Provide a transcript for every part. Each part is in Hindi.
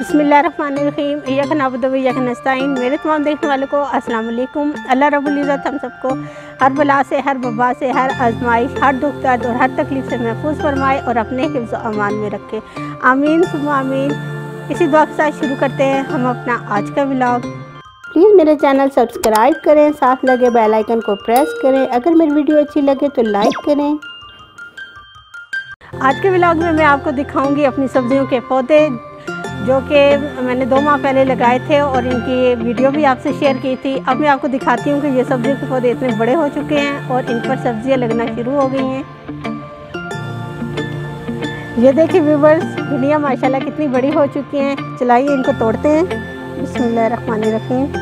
बिस्मिल्लाहिर्रहमानिर्रहीम इय्याका नअबुदु व इय्याका नस्तईन। मेरे तमाम देखने वालों को अस्सलाम वालेकुम। अल्लाह रब्बुल इज़्ज़त हम सबको हर बला से, हर वबा से, हर आजमाइश, हर दुख दर्द और हर तकलीफ़ से महफूज फरमाए और अपने हिफ्ज़ व अमान में रखे। आमीन सुम्मा आमीन। इसी दुआ के साथ शुरू करते हैं हम अपना आज का व्लॉग। प्लीज़ मेरे चैनल सब्सक्राइब करें, साथ लगे बेल आइकन को प्रेस करें। अगर मेरी वीडियो अच्छी लगे तो लाइक करें। आज के व्लॉग में मैं आपको दिखाऊंगी अपनी सब्जियों के पौधे जो कि मैंने 2 माह पहले लगाए थे और इनकी वीडियो भी आपसे शेयर की थी। अब मैं आपको दिखाती हूँ कि ये सब्जियों के पौधे इतने बड़े हो चुके हैं और इन पर सब्जियाँ लगना शुरू हो गई हैं। ये देखिए व्यूवर्स, भिंडियाँ माशाल्लाह कितनी बड़ी हो चुकी हैं। चलाइए इनको तोड़ते हैं। बिस्मिल्लाहिर्रहमानिर्रहीम।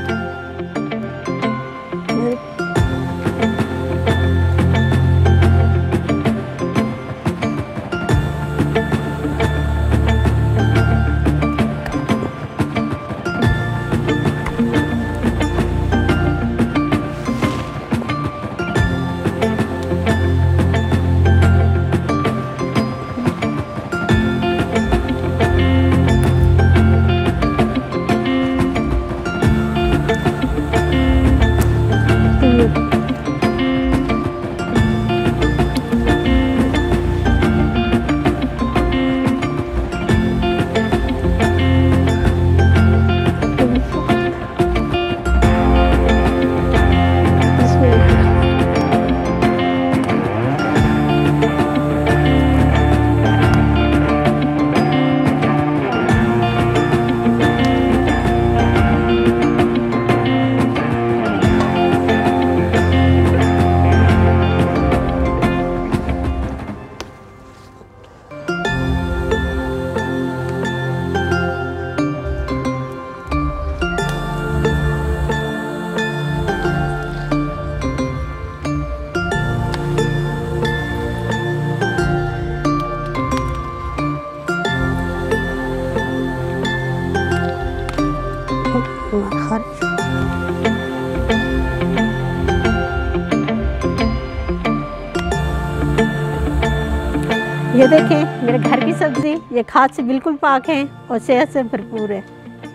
ये देखें मेरे घर की सब्ज़ी, ये खाद से बिल्कुल पाक है और सेहत से भरपूर है।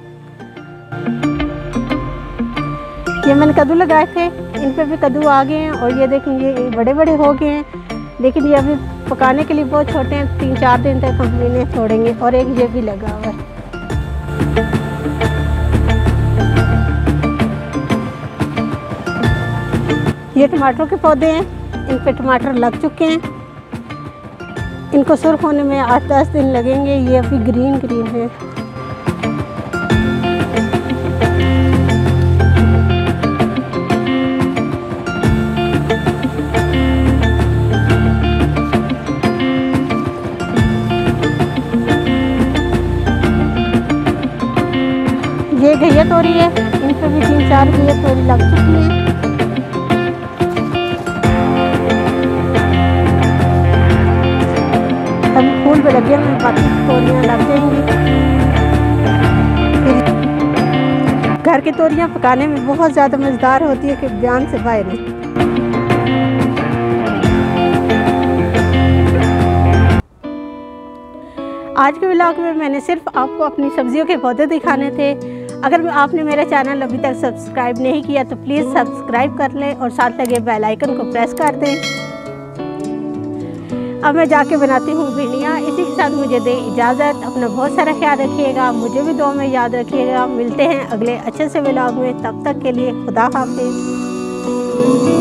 ये मैंने कद्दू लगाए थे, इन पे भी कद्दू आ गए हैं और ये देखें ये बड़े बड़े हो गए हैं, लेकिन ये अभी पकाने के लिए बहुत छोटे हैं। 3-4 दिन तक हम इन्हें छोड़ेंगे। और एक ये भी लगा हुआ है। ये टमाटरों के पौधे हैं, इन पे टमाटर लग चुके हैं। इनको सुर्ख होने में 8-10 दिन लगेंगे। ये अभी ग्रीन ग्रीन है। ये घिया तोरी है, इन पे भी 3-4 घिया तोरी लग चुकी है। फूल पे लगे हुए, बाकी तोरियां लग जाएंगी। घर की तोरियां पकाने में बहुत ज़्यादा मज़ेदार होती है कि बयान से बाहर है। आज के व्लॉग में मैंने सिर्फ आपको अपनी सब्जियों के पौधे दिखाने थे। अगर आपने मेरा चैनल अभी तक सब्सक्राइब नहीं किया तो प्लीज़ सब्सक्राइब कर लें और साथ लगे बेल आइकन को प्रेस कर दें। अब मैं जाके बनाती हूँ भिंडियाँ। इसी के साथ मुझे दे इजाज़त। अपना बहुत सारा ख्याल रखिएगा, मुझे भी दुआ में याद रखिएगा। मिलते हैं अगले अच्छे से व्लॉग में, तब तक के लिए खुदा हाफिज़।